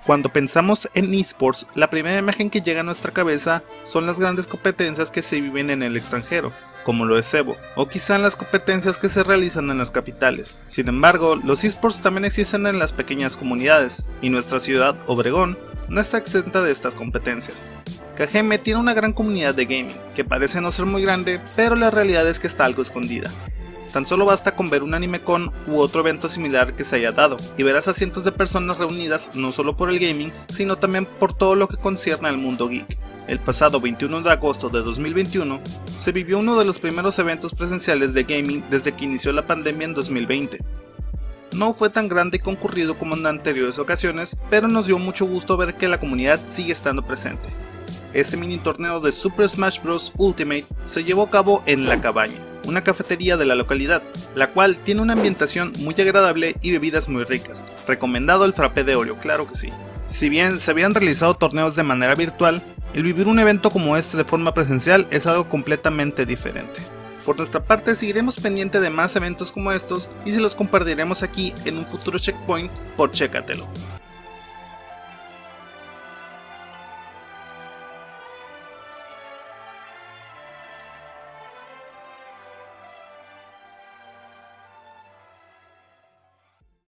Cuando pensamos en esports, la primera imagen que llega a nuestra cabeza son las grandes competencias que se viven en el extranjero, como lo es Evo, o quizá las competencias que se realizan en las capitales. Sin embargo, los esports también existen en las pequeñas comunidades, y nuestra ciudad, Obregón, no está exenta de estas competencias. Cajeme tiene una gran comunidad de gaming, que parece no ser muy grande, pero la realidad es que está algo escondida. Tan solo basta con ver un AnimeCon u otro evento similar que se haya dado, y verás a cientos de personas reunidas no solo por el gaming, sino también por todo lo que concierne al mundo geek. El pasado 21 de agosto de 2021, se vivió uno de los primeros eventos presenciales de gaming desde que inició la pandemia en 2020. No fue tan grande y concurrido como en anteriores ocasiones, pero nos dio mucho gusto ver que la comunidad sigue estando presente. Este mini torneo de Super Smash Bros. Ultimate se llevó a cabo en La Cabaña, una cafetería de la localidad, la cual tiene una ambientación muy agradable y bebidas muy ricas. Recomendado el frappé de Oreo, claro que sí. Si bien se habían realizado torneos de manera virtual, el vivir un evento como este de forma presencial es algo completamente diferente. Por nuestra parte seguiremos pendiente de más eventos como estos y se los compartiremos aquí en un futuro checkpoint por Chécatelo.